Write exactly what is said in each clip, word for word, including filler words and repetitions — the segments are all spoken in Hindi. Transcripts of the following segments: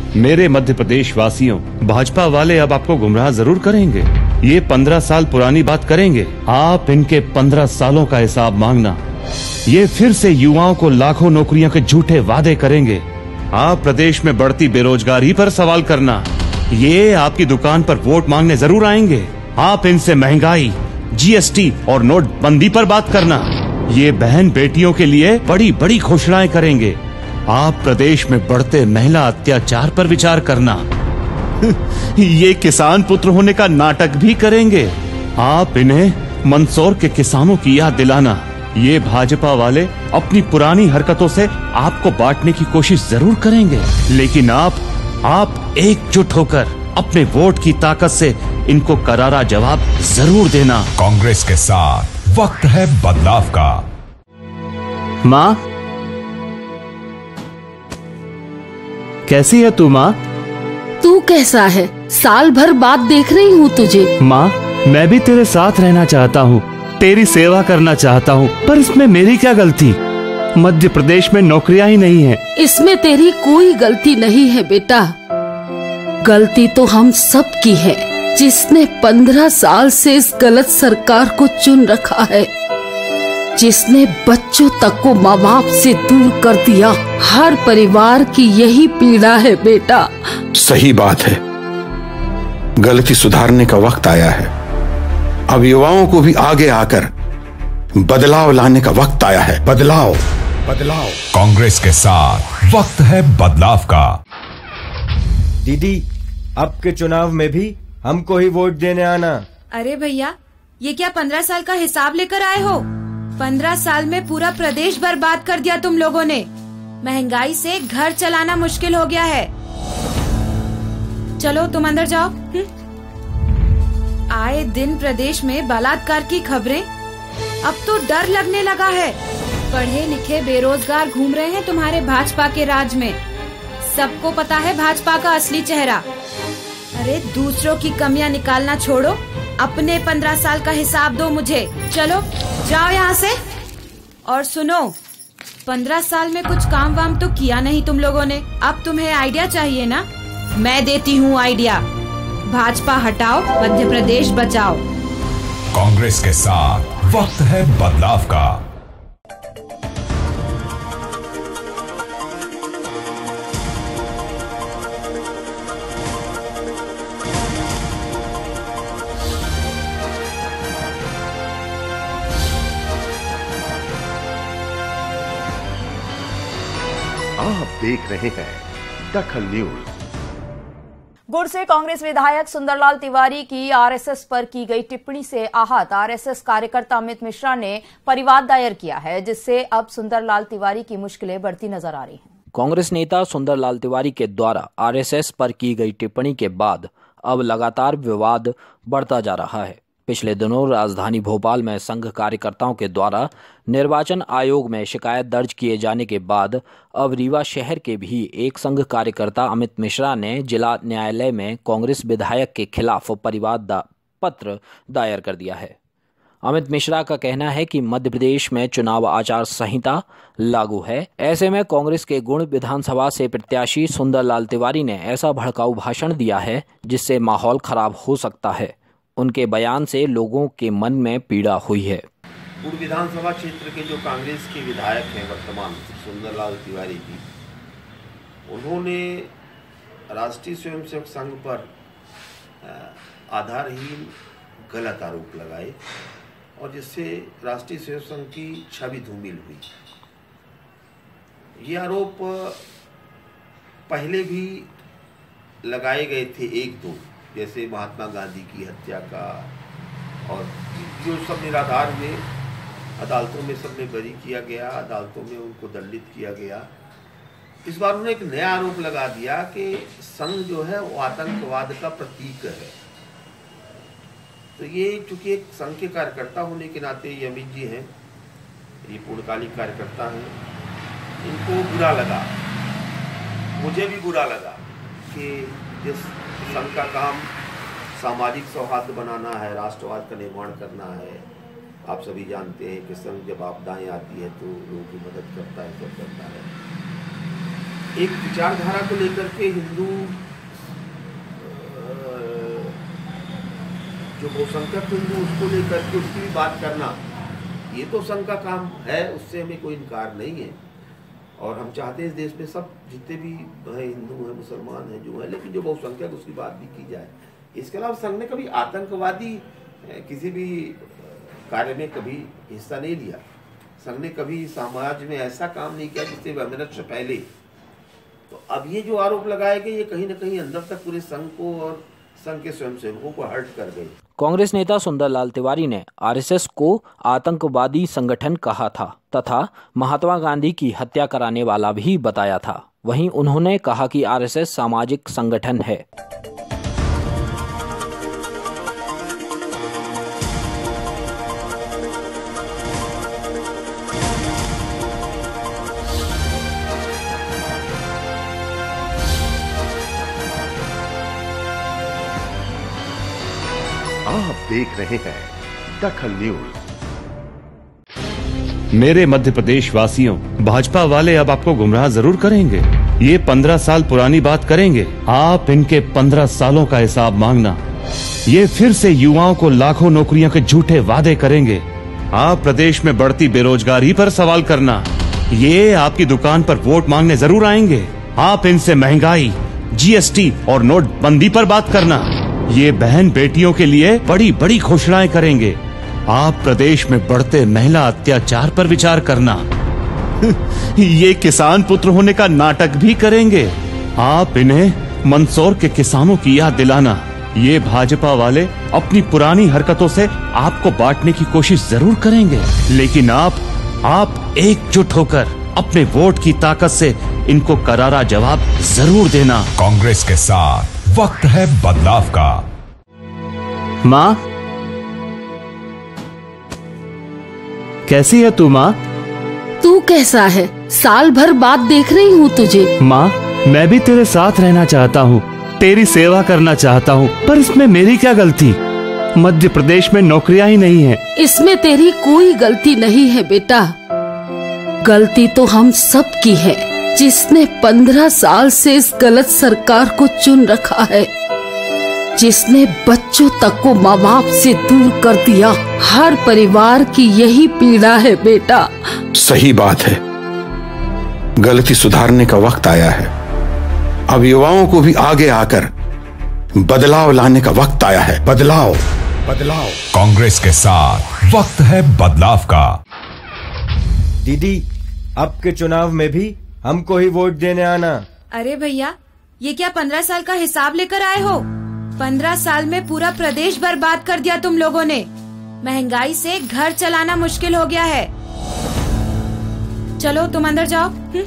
मेरे मध्य प्रदेश वासियों, भाजपा वाले अब आपको गुमराह जरूर करेंगे। ये पंद्रह साल पुरानी बात करेंगे। आप इनके पंद्रह सालों का हिसाब मांगना। ये फिर से युवाओं को लाखों नौकरियों के झूठे वादे करेंगे। आप प्रदेश में बढ़ती बेरोजगारी पर सवाल करना। ये आपकी दुकान पर वोट मांगने जरूर आएंगे। आप इनसे महंगाई, जीएसटी और नोटबंदी पर बात करना। ये बहन बेटियों के लिए बड़ी बड़ी घोषणाएं करेंगे। आप प्रदेश में बढ़ते महिला अत्याचार पर विचार करना। ये किसान पुत्र होने का नाटक भी करेंगे। आप इन्हें मंदसौर के किसानों की याद दिलाना। ये भाजपा वाले अपनी पुरानी हरकतों से आपको बांटने की कोशिश जरूर करेंगे, लेकिन आप आप एकजुट होकर अपने वोट की ताकत से इनको करारा जवाब जरूर देना। कांग्रेस के साथ वक्त है बदलाव का। माँ, कैसी है तू माँ? तू कैसा है? साल भर बाद देख रही हूँ तुझे। माँ, मैं भी तेरे साथ रहना चाहता हूँ, तेरी सेवा करना चाहता हूँ, पर इसमें मेरी क्या गलती? मध्य प्रदेश में नौकरियाँ ही नहीं है। इसमें तेरी कोई गलती नहीं है बेटा। गलती तो हम सब की है, जिसने पंद्रह साल से इस गलत सरकार को चुन रखा है, जिसने बच्चों तक को माँ बाप से दूर कर दिया। हर परिवार की यही पीड़ा है बेटा। सही बात है, गलती सुधारने का वक्त आया है। अब युवाओं को भी आगे आकर बदलाव लाने का वक्त आया है। बदलाव बदलाव कांग्रेस के साथ वक्त है बदलाव का। दीदी, अब के चुनाव में भी हमको ही वोट देने आना। अरे भैया, ये क्या पंद्रह साल का हिसाब लेकर आए हो? पंद्रह साल में पूरा प्रदेश बर्बाद कर दिया तुम लोगों ने। महंगाई से घर चलाना मुश्किल हो गया है। चलो तुम अंदर जाओ। हुँ? आए दिन प्रदेश में बलात्कार की खबरें। अब तो डर लगने लगा है। पढ़े लिखे बेरोजगार घूम रहे हैं तुम्हारे भाजपा के राज में। सबको पता है भाजपा का असली चेहरा। अरे दूसरों की कमियां निकालना छोड़ो, अपने पंद्रह साल का हिसाब दो मुझे। चलो जाओ यहाँ से। और सुनो, पंद्रह साल में कुछ काम वाम तो किया नहीं तुम लोगों ने। अब तुम्हें आइडिया चाहिए ना? मैं देती हूँ आइडिया। भाजपा हटाओ, मध्य प्रदेश बचाओ। कांग्रेस के साथ वक्त है बदलाव का। आप देख रहे हैं दखल न्यूज। गुड़ से कांग्रेस विधायक सुंदरलाल तिवारी की आरएसएस पर की गई टिप्पणी से आहत आरएसएस कार्यकर्ता अमित मिश्रा ने परिवाद दायर किया है, जिससे अब सुंदरलाल तिवारी की मुश्किलें बढ़ती नजर आ रही हैं। कांग्रेस नेता सुंदरलाल तिवारी के द्वारा आरएसएस पर की गई टिप्पणी के बाद अब लगातार विवाद बढ़ता जा रहा है। पिछले दिनों राजधानी भोपाल में संघ कार्यकर्ताओं के द्वारा निर्वाचन आयोग में शिकायत दर्ज किए जाने के बाद अब रीवा शहर के भी एक संघ कार्यकर्ता अमित मिश्रा ने जिला न्यायालय में कांग्रेस विधायक के खिलाफ परिवाद दा, पत्र दायर कर दिया है। अमित मिश्रा का कहना है कि मध्य प्रदेश में चुनाव आचार संहिता लागू है। ऐसे में कांग्रेस के गुण विधानसभा से प्रत्याशी सुंदरलाल तिवारी ने ऐसा भड़काऊ भाषण दिया है जिससे माहौल खराब हो सकता है। उनके बयान से लोगों के मन में पीड़ा हुई है। गुड़ विधानसभा क्षेत्र के जो कांग्रेस के विधायक हैं वर्तमान सुंदरलाल तिवारी जी, उन्होंने राष्ट्रीय स्वयंसेवक संघ पर आधारहीन गलत आरोप लगाए और जिससे राष्ट्रीय स्वयंसेवक संघ की छवि धूमिल हुई। ये आरोप पहले भी लगाए गए थे एक दो, जैसे महात्मा गांधी की हत्या का, और जो सब निराधार हुए अदालतों में सब में बरी किया गया, अदालतों में उनको दंडित किया गया। इस बार उन्होंने एक नया आरोप लगा दिया कि संघ जो है वो आतंकवाद का प्रतीक है। तो ये चूंकि एक संघ के कार्यकर्ता होने के नाते ये अमित जी हैं, ये पूर्णकालिक कार्यकर्ता हैं, इनको बुरा लगा, मुझे भी बुरा लगा कि जिस संघ का काम सामाजिक सौहार्द बनाना है, राष्ट्रवाद का निर्माण करना है। आप सभी जानते हैं कि संघ जब आपदाएं आती है तो लोगों की मदद करता है, सब करता है। एक विचारधारा को लेकर के हिंदू जो बहुसंख्यक हिंदू उसको लेकर के उसकी भी बात करना, ये तो संघ का काम है, उससे हमें कोई इनकार नहीं है। और हम चाहते हैं इस देश में सब जितने भी हैं, हिंदू हैं, मुसलमान हैं, जो है, लेकिन जो बहुसंख्यक उसकी बात भी की जाए। इसके अलावा संघ ने कभी आतंकवादी किसी भी कार्य में कभी हिस्सा नहीं लिया। संघ ने कभी समाज में ऐसा काम नहीं किया जिससे वैमनस्य से पहले। तो अब ये जो आरोप लगाए गए, ये कहीं ना कहीं अंदर तक पूरे संघ को और संघ के स्वयंसेवकों को हर्ट कर गए। कांग्रेस नेता सुंदरलाल तिवारी ने आरएसएस को आतंकवादी संगठन कहा था तथा महात्मा गांधी की हत्या कराने वाला भी बताया था। वहीं उन्होंने कहा कि आरएसएस सामाजिक संगठन है। आप देख रहे हैं दखल न्यूज। मेरे मध्य प्रदेश वासियों, भाजपा वाले अब आपको गुमराह जरूर करेंगे। ये पंद्रह साल पुरानी बात करेंगे। आप इनके पंद्रह सालों का हिसाब मांगना। ये फिर से युवाओं को लाखों नौकरियों के झूठे वादे करेंगे। आप प्रदेश में बढ़ती बेरोजगारी पर सवाल करना। ये आपकी दुकान पर वोट मांगने जरूर आएंगे। आप इनसे महंगाई, जीएसटी और नोटबंदी पर बात करना। ये बहन बेटियों के लिए बड़ी बड़ी घोषणाएं करेंगे। आप प्रदेश में बढ़ते महिला अत्याचार पर विचार करना। ये किसान पुत्र होने का नाटक भी करेंगे। आप इन्हें मंदसौर के किसानों की याद दिलाना। ये भाजपा वाले अपनी पुरानी हरकतों से आपको बांटने की कोशिश जरूर करेंगे, लेकिन आप आप एकजुट होकर अपने वोट की ताकत से इनको करारा जवाब जरूर देना। कांग्रेस के साथ वक्त है बदलाव का। माँ, कैसी है तू माँ? तू कैसा है? साल भर बाद देख रही हूँ तुझे। माँ, मैं भी तेरे साथ रहना चाहता हूँ, तेरी सेवा करना चाहता हूँ, पर इसमें मेरी क्या गलती? मध्य प्रदेश में नौकरियाँ ही नहीं है। इसमें तेरी कोई गलती नहीं है बेटा। गलती तो हम सब की है, जिसने पंद्रह साल से इस गलत सरकार को चुन रखा है, जिसने बच्चों तक को माँ बाप से दूर कर दिया। हर परिवार की यही पीड़ा है बेटा। सही बात है, गलती सुधारने का वक्त आया है। अब युवाओं को भी आगे आकर बदलाव लाने का वक्त आया है। बदलाव बदलाव कांग्रेस के साथ वक्त है बदलाव का। दीदी, अब के चुनाव में भी हमको ही वोट देने आना। अरे भैया, ये क्या पंद्रह साल का हिसाब लेकर आए हो? पंद्रह साल में पूरा प्रदेश बर्बाद कर दिया तुम लोगों ने। महंगाई से घर चलाना मुश्किल हो गया है। चलो तुम अंदर जाओ। हुँ?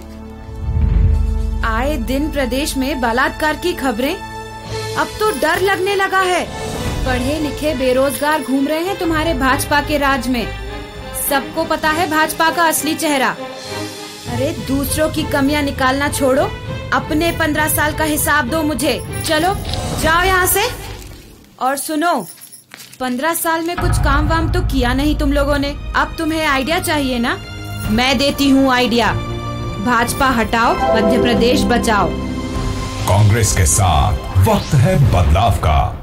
आए दिन प्रदेश में बलात्कार की खबरें, अब तो डर लगने लगा है। पढ़े लिखे बेरोजगार घूम रहे हैं तुम्हारे भाजपा के राज में। सबको पता है भाजपा का असली चेहरा। अरे दूसरों की कमियां निकालना छोड़ो, अपने पंद्रह साल का हिसाब दो मुझे। चलो जाओ यहाँ से। और सुनो, पंद्रह साल में कुछ काम वाम तो किया नहीं तुम लोगों ने। अब तुम्हें आइडिया चाहिए ना? मैं देती हूँ आइडिया। भाजपा हटाओ, मध्य प्रदेश बचाओ। कांग्रेस के साथ वक्त है बदलाव का।